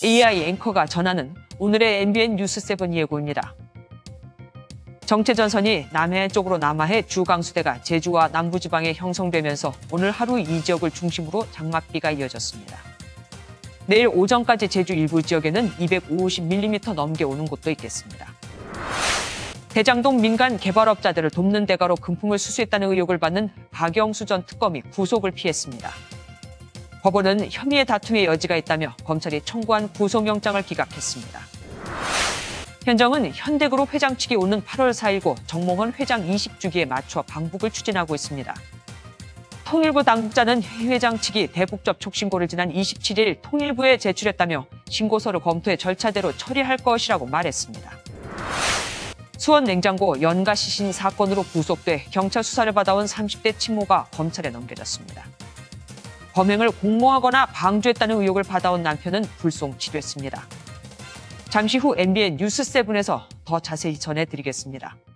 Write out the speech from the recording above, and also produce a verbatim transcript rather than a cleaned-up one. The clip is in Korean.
에이아이 앵커가 전하는 오늘의 엠비엔 뉴스세븐 예고입니다. 정체전선이 남해 쪽으로 남하해 주강수대가 제주와 남부지방에 형성되면서 오늘 하루 이 지역을 중심으로 장맛비가 이어졌습니다. 내일 오전까지 제주 일부 지역에는 이백오십 밀리미터 넘게 오는 곳도 있겠습니다. 대장동 민간 개발업자들을 돕는 대가로 금품을 수수했다는 의혹을 받는 박영수 전 특검이 구속을 피했습니다. 법원은 혐의의 다툼의 여지가 있다며 검찰이 청구한 구속영장을 기각했습니다. 현정은 현대그룹 회장 측이 오는 팔월 사일고 정몽헌 회장 이십 주기에 맞춰 방북을 추진하고 있습니다. 통일부 당국자는 회 회장 측이 대북 접촉 신고를 지난 이십칠일 통일부에 제출했다며 신고서를 검토해 절차대로 처리할 것이라고 말했습니다. 수원 냉장고 연가 시신 사건으로 구속돼 경찰 수사를 받아온 삼십 대 친모가 검찰에 넘겨졌습니다. 범행을 공모하거나 방조했다는 의혹을 받아온 남편은 불송치료했습니다. 잠시 후 엠비엔 뉴스세븐에서 더 자세히 전해드리겠습니다.